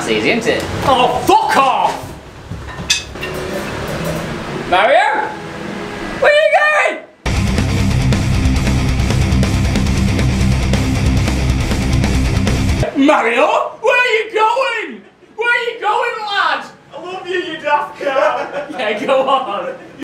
That's easy, isn't it? Oh, fuck off! Mario? Where are you going? Mario? Where are you going? Where are you going, lad? I love you, you daft cow. Yeah, go on.